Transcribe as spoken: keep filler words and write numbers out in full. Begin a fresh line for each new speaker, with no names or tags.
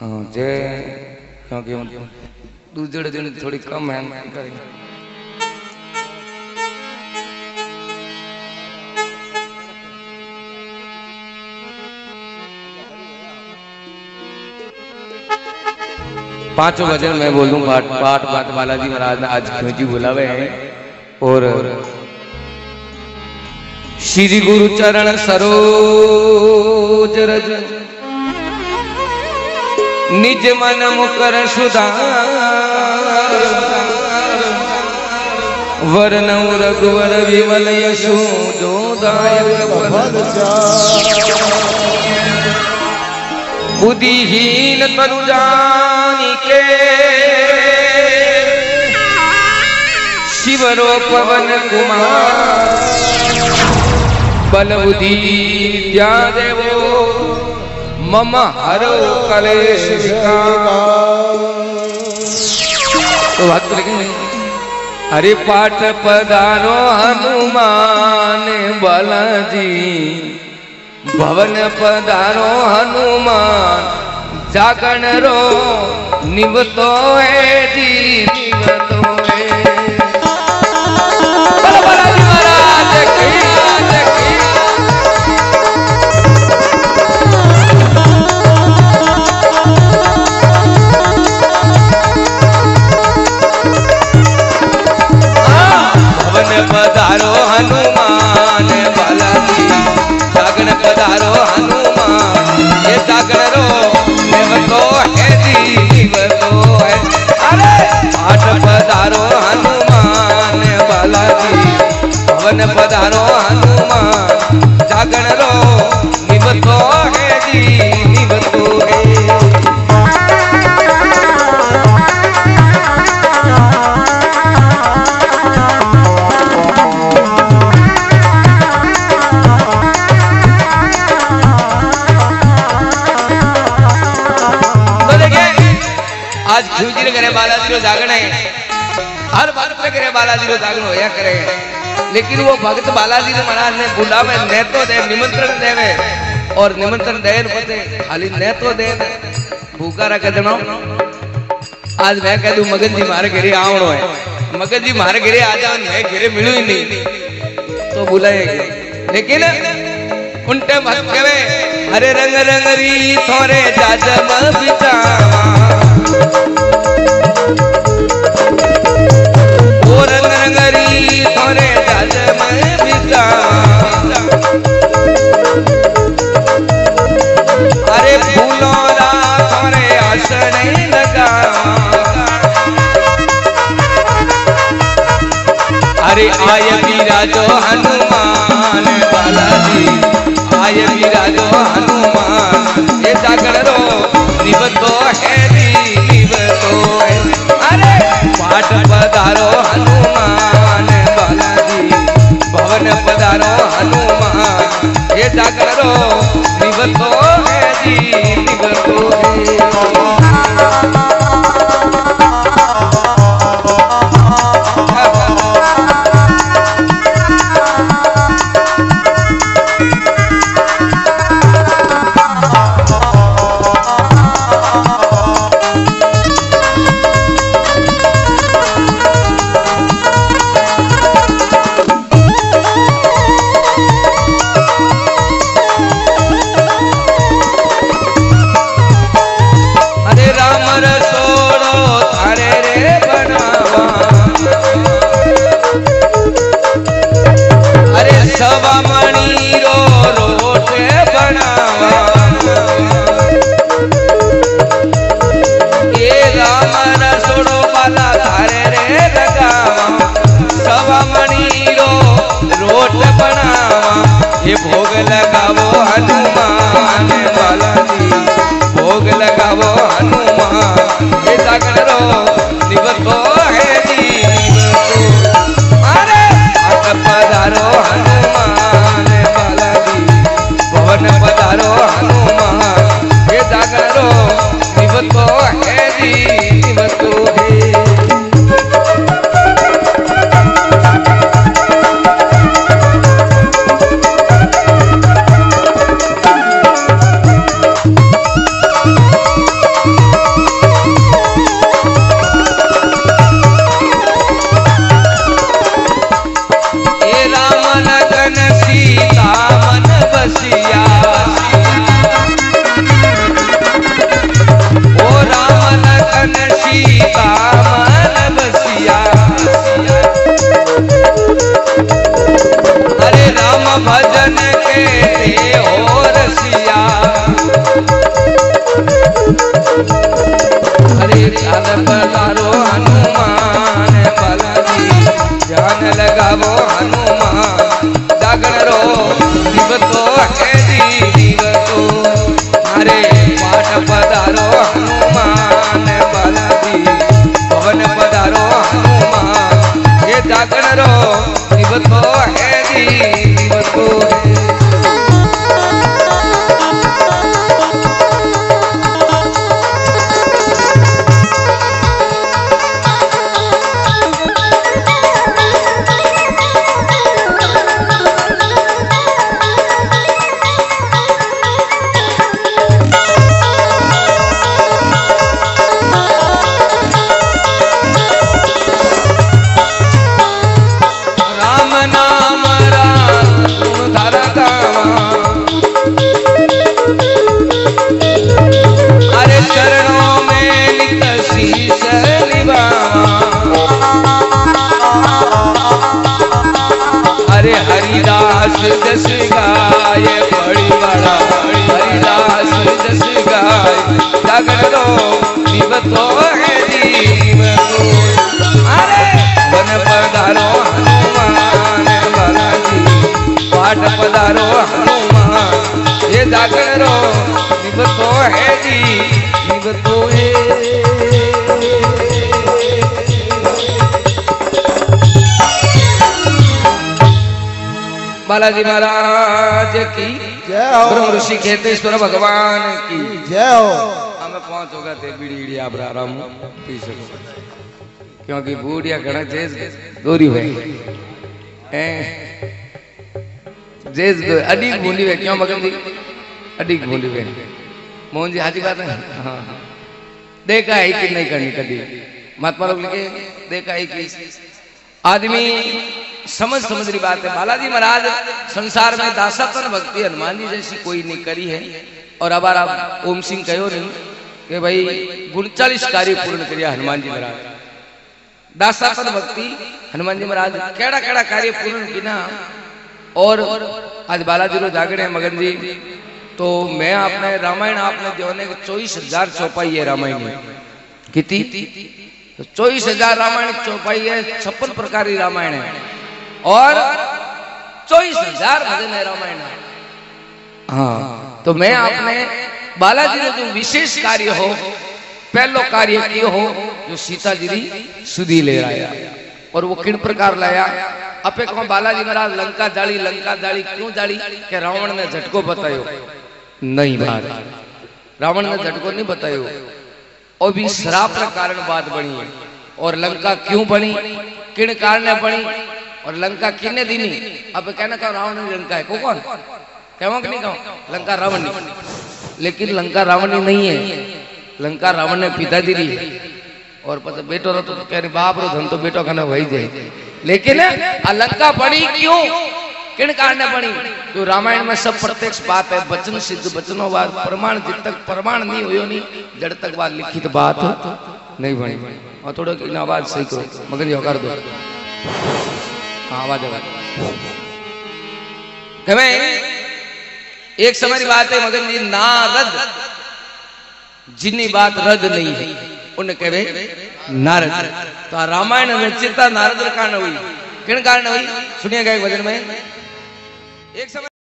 जे क्योंकि दूसरे दिन थोड़ी कम है करेंगे। पांचों भजन मैं बोलूं पाठ पाठ पाठ बालाजी महाराज ने आज क्यों जी बुलावे हैं। और श्री गुरु चरण सरोज रज निज मन मुकर सुधार वरनौ रघुवर विमल यशो जोदायक बुद्धिहीन तनु जानिके शिवरो पवन कुमार बल बुद्धि विद्या देवो मम हरो कलेश तो भक्त लिखेंगे हरि पाठ पधारो हनुमान बालाजी भवन पधारो हनुमान जागरण रो निवतो है जी निवतो है बालाजी महाराज की पधारो हनुमान बालाजी जागरण पधारो हनुमान ये जागरण रो निवतो है जी निवतो है अरे पाठ पधारो हनुमान बालाजी भवन पधारो हनुमान जागरण रो निवतो है जी निवतो है। आज खिलजी करे बालाजी रो जागरण है हर भक्त करे बालाजी रो जागरण होया करे लेकिन वो भक्त बालाजी ने महाराज ने बुलावे ने तो दे निमंत्रण देवे और निमंत्रण देन पते खाली ने तो दे भूखा रख देनो। आज मैं कह दूं मगन जी मारे घरे आवणो है मगन जी मारे घरे आ जाओ मैं घरे मिलू ही नहीं तो बुलाएंगे लेकिन उनटे भक्त कहे हरे रंग रंगरी थोरे जाजम बिचावा ओ रंग रंगरी थोरे जाजम बिचावा अरे फूलों रा थोरे आसन लगा अरे आय विराजो हनुमान बालाजी आय विराजो हनुमान ये जागरण रो निवतो है जी निवतो है अरे पाठ पधारो हनुमान बालाजी भवन पधारो हनुमान ये जागरण रो निवतो है जी निवतो है। चाल पधारो हनुमान बालाजी ध्यान लगावो हनुमान जागण रो दिवतो है जी दिवतो अरे पाठ पधारो हनुमान बालाजी पवन पधारो हनुमान ये जागण रो दिवतो है जी दिवतो है। हरिदास जस गाय बड़ी बड़ा हरिदास जस गाय जागण रो दिवतो है दिवतो अरे वन पधारो हनुमान बालाजी पाठ पधारो हनुमान ये जागण रो दिवतो है जी दिवतो है। बालाजी महाराज की जय हो। ब्रह्म ऋषि खेतेश्वर भगवान की जय हो। हमें पहुंच होगा ते बीड़ी बीड़ी आप आराम पी सको क्योंकि बूढ़िया घना जेज दोरी हुए जेज अडिग भूली हुए क्यों मगन जी अडिग भूली हुए मोहन जी हाजी बात है। हाँ देखा है कि नहीं करनी कभी महात्मा लोग लिखे देखा है कि आदमी समझ समझ रही बात है। बालाजी महाराज संसार में दासापन भक्ति हनुमान जी जैसी कोई नहीं करी है और अब आप ओम सिंह कहो नहीं कि भाई उनचालीस कार्य पूर्ण करिया हनुमान जी महाराज दासापन भक्ति हनुमान जी महाराज केड़ा केड़ा कार्य पूर्ण की ना। और आज बालाजी रो जागरण है मगन जी तो मैं आपने रामायण आपने देवने के चौबीस हजार चौपाई है रामायण कितनी तो चौबीस हजार रामायण चौपाई है छप्पन प्रकार की रामायण है और चौबीस हजार भजन है रामायण। हाँ तो मैं आपने बालाजी ने जो विशेष कार्य हो पहलो कार्य किया हो जो सीता जी सुधी ले आया और वो किन प्रकार लाया अपे कहो बालाजी महाराज लंका जाली लंका जाली क्यों जाली के रावण ने झटको बतायो नहीं बात रावण ने झटको नहीं बतायो और भी श्राप के कारण बात बनी है और लंका क्यों बनी किन कारण बनी और लंका किन्ने दिनी अब कहना कहो रावण ने लंका है को कौन कहो कि नहीं कहो लंका रावण लेकिन लंका रावण नहीं है लंका रावण ने पिता दी और पता बेटो रो तो कह रहे बाप रो धन तो बेटो खाना वही जाए लेकिन लंका बनी क्यों किन कारण बनी जो रामायण में सब प्रत्यक्ष बात है वचन सिद्ध वचनों बाद प्रमाण जब तक प्रमाण नहीं हुई नहीं जड़ तक बात लिखित बात नहीं बनी और थोड़ा इन आवाज सही करो मगन जी कर दो हाँ आवाज एक समय की बात है मगन जी नारद जिन्नी बात रद नहीं है उन्हें कहे नारद तो रामायण रचिता नारद कारण हुई किन कारण हुई सुनिएगा एक वचन में एक समय